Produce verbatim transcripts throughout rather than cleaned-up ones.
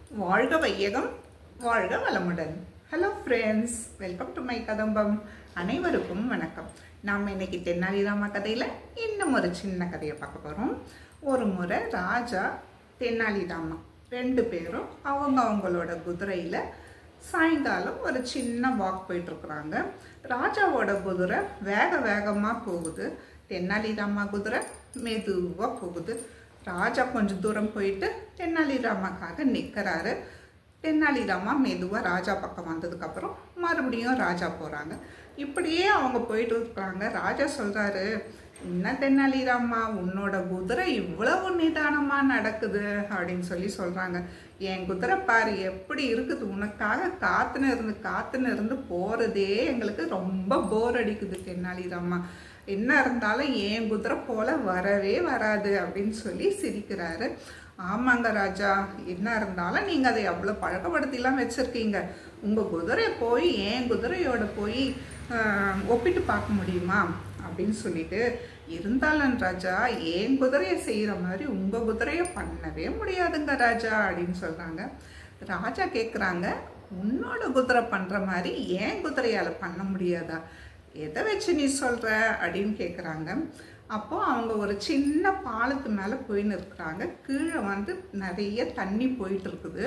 வாழ்க வையகம் வாழ்க வளமுடன். Hello friends, welcome to my Kadambam. அனைவருக்கும் வணக்கம். நாம் இன்னைக்கு தென்னாலிராமா கதையில் இன்னும் ஒரு சின்ன கதையை பார்க்க போகிறோம். ஒரு முறை ராஜா தென்னாலிராமா ரெண்டு பேரும் அவங்க அவங்களோட குதிரையில் சாயங்காலம் ஒரு சின்ன வாக் போயிட்டுருக்குறாங்க. ராஜாவோட குதிரை வேக வேகமாக போகுது, தென்னாலிராமா குதிரை மெதுவாக போகுது. ராஜா கொஞ்சம் தூரம் போயிட்டு தென்னாலிராமாக்காக நிற்கிறாரு. தென்னாலிராமா மெதுவாக ராஜா பக்கம் வந்ததுக்கப்புறம் மறுபடியும் ராஜா போகிறாங்க. இப்படியே அவங்க போயிட்டு இருக்கிறாங்க. ராஜா சொல்கிறாரு, என்ன தென்னாலிராமா, உன்னோட குதிரை இவ்வளவு நிதானமாக நடக்குது அப்படின்னு சொல்லி சொல்கிறாங்க. என் குதிரை பாரு எப்படி இருக்குது, உனக்காக காத்துன்னு இருந்து காத்துன்னு இருந்து போகிறதே எங்களுக்கு ரொம்ப போர் அடிக்குது தென்னாலிராமா. என்ன இருந்தாலும் என் குதிரை போல வரவே வராது அப்படின்னு சொல்லி சிரிக்கிறாரு. ஆமாங்க ராஜா, என்ன இருந்தாலும் நீங்கள் அதை எவ்வளோ பழக்கப்படுத்திலாம் வச்சுருக்கீங்க. உங்கள் குதிரையை போய் என் குதிரையோட போய் ஒப்பிட்டு பார்க்க முடியுமா அப்படின்னு சொல்லிட்டு, இருந்தாலும் ராஜா என் குதிரையை செய்கிற மாதிரி உங்கள் குதிரையை பண்ணவே முடியாதுங்க ராஜா அப்படின்னு சொல்கிறாங்க. ராஜா கேட்குறாங்க, உன்னோட குதிரை பண்ணுற மாதிரி என் குதிரையால் பண்ண முடியாதா, எதை வச்சு நீ சொல்கிற அப்படின்னு கேட்குறாங்க. அப்போது அவங்க ஒரு சின்ன பாலத்து மேலே போயின்னு இருக்கிறாங்க. கீழே வந்து நிறைய தண்ணி போயிட்டு இருக்குது.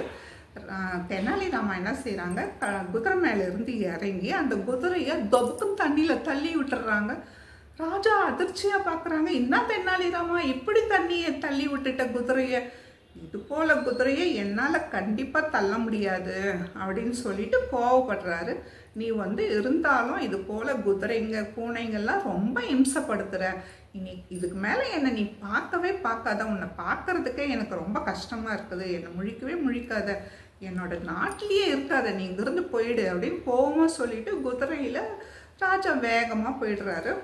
தெனாலிராமா என்ன செய்கிறாங்க, க குதிரை மேலே இருந்து இறங்கி அந்த குதிரையை தொபக்கும் தண்ணியில் தள்ளி விட்டுறாங்க. ராஜா அதிர்ச்சியாக பார்க்குறாங்க, என்ன தெனாலிராமா இப்படி தண்ணியை தள்ளி விட்டுட்ட குதிரையை, இது போல் குதிரையை என்னால் கண்டிப்பாக தள்ள முடியாது அப்படின்னு சொல்லிட்டு கோவப்படுறாரு. நீ வந்து இருந்தாலும் இது போல் குதிரைங்க பூனைங்கள்லாம் ரொம்ப இம்சப்படுத்துகிற, இனி இதுக்கு மேலே என்னை நீ பார்க்கவே பார்க்காத, உன்னை பார்க்கறதுக்கே எனக்கு ரொம்ப கஷ்டமாக இருக்குது, என்னை முழிக்கவே முழிக்காத, என்னோட நாட்டிலேயே இருக்காத, நீ இங்கிருந்து போயிடு அப்படின்னு கோவமாக சொல்லிட்டு குதிரையில் ராஜா வேகமாக போயிடுறாரு.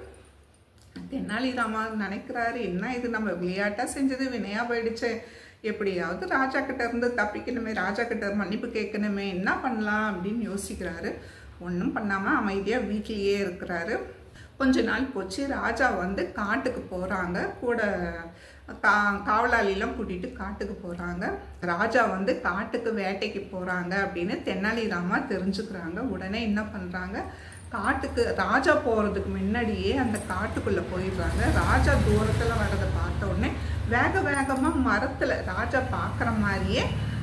தெனாலிராமா நினைக்கிறாரு, என்ன இது நம்ம விளையாட்டாக செஞ்சது வினையாக போயிடுச்சு, எப்படியாவது ராஜா கிட்ட இருந்து தப்பிக்கணுமே, ராஜா கிட்ட மன்னிப்பு கேட்கணுமே, என்ன பண்ணலாம் அப்படின்னு யோசிக்கிறாரு. ஒன்றும் பண்ணாமல் அமைதியாக வீட்டிலேயே இருக்கிறாரு. கொஞ்ச நாள் போச்சு. ராஜா வந்து காட்டுக்கு போகிறாங்க. கூட கா காவலாளிலாம் கூட்டிகிட்டு காட்டுக்கு போகிறாங்க. ராஜா வந்து காட்டுக்கு வேட்டைக்கு போகிறாங்க அப்படின்னு தெனாலிராமா தெரிஞ்சுக்கிறாங்க. உடனே என்ன பண்ணுறாங்க, காட்டுக்கு ராஜா போகிறதுக்கு முன்னாடியே அந்த காட்டுக்குள்ளே போயிடுறாங்க. ராஜா தூரத்தில் வர்றதை பார்த்த உடனே வேக வேகமாக மரத்தில் ராஜா பார்க்குற மாதிரியே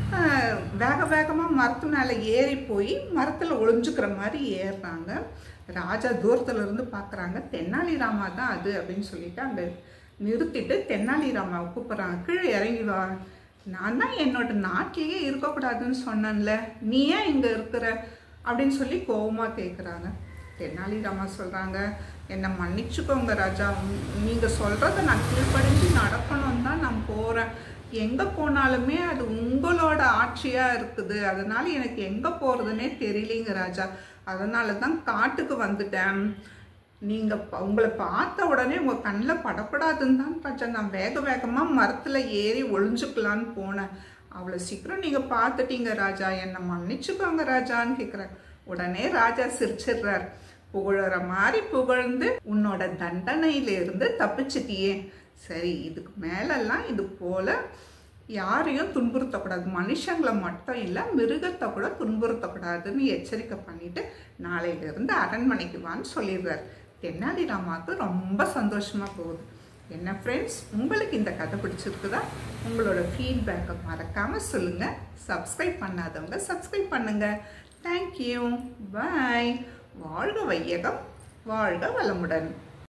வேக வேகமாக மரத்து மேலே ஏறி போய் மரத்தில் ஒளிஞ்சுக்கிற மாதிரி ஏறுறாங்க. ராஜா தூரத்தில் இருந்து பார்க்குறாங்க, தெனாலிராமா தான் அது அப்படின்னு சொல்லிட்டு அங்கே நிறுத்திட்டு தெனாலிராமாவை கூப்பிட்றாங்க, கீழே இறங்கி வா, நான் தான் என்னோட நாட்டிலேயே இருக்கக்கூடாதுன்னு சொன்னேன்ல, நீ ஏன் இங்கே இருக்கிற அப்படின்னு சொல்லி கோபமாக கேட்குறாங்க. தெனாலிராமா சொல்கிறாங்க, என்னை மன்னிச்சுக்கோங்க ராஜா, நீங்கள் சொல்கிறத நான் கீழ்ப்படிஞ்சு நடக்கணும் தான் நான் போகிறேன், எங்கே போனாலுமே அது உங்களோட ஆட்சியாக இருக்குது, அதனால் எனக்கு எங்கே போகிறதுனே தெரியலைங்க ராஜா, அதனால தான் காட்டுக்கு வந்துட்டேன், நீங்கள் உங்களை பார்த்த உடனே உங்கள் கண்ணில் படப்படாதுன்னு தான் ராஜா நான் வேக வேகமாக மரத்தில் ஏறி ஒளிஞ்சுக்கலான்னு போனேன், அவ்வளோ சீக்கிரம் நீங்கள் பார்த்துட்டீங்க ராஜா, என்னை மன்னிச்சுக்கோங்க ராஜான்னு கேட்குறேன். உடனே ராஜா சிரிச்சிடுறார், புகழற மாதிரி புகழ்ந்து உன்னோட தண்டனையிலிருந்து தப்பிச்சிட்டியே, சரி இதுக்கு மேலெல்லாம் இது போல் யாரையும் துன்புறுத்தக்கூடாது, மனுஷங்களை மட்டும் இல்லை மிருகத்தை கூட துன்புறுத்தக்கூடாதுன்னு எச்சரிக்கை பண்ணிவிட்டு நாளையிலிருந்து அரண்மனைக்கு வான்னு சொல்லிடுறார். தெனாலிராமாவுக்கு ரொம்ப சந்தோஷமாக போகுது. என்ன ஃப்ரெண்ட்ஸ், உங்களுக்கு இந்த கதை பிடிச்சிருக்குதா? உங்களோட ஃபீட்பேக்கை மறக்காமல் சொல்லுங்கள். சப்ஸ்கிரைப் பண்ணாதவங்க சப்ஸ்கிரைப் பண்ணுங்கள். Thank you, bye. வாழ்க வையகம் வாழ்க வளமுடன்.